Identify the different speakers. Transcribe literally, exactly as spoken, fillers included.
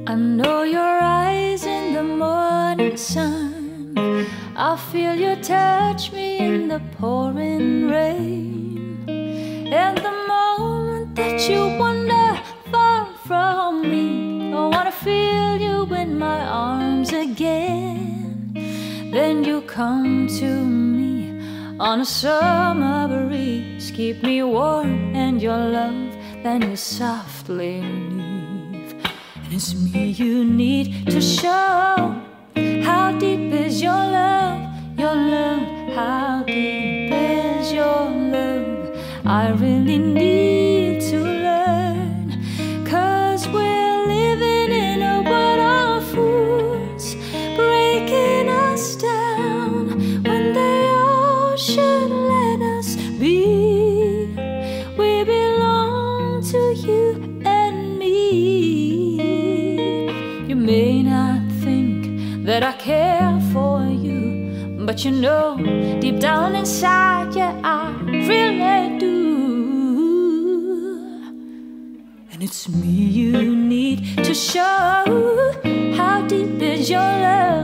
Speaker 1: I know your eyes in the morning sun. I feel you touch me in the pouring rain. And the moment that you wander far from me, I wanna feel you in my arms again. Then you come to me on a summer breeze, keep me warm and your love, then you softly leave. And it's me you need to show. How deep is your love, your love? How deep is your love? I really need to learn, 'cause we're living in a world of fools, breaking us down when they all should let us be. We belong to you and me. You may not think that I care for you, but you know, deep down inside, yeah, I really do. And it's me you need to show. How deep is your love?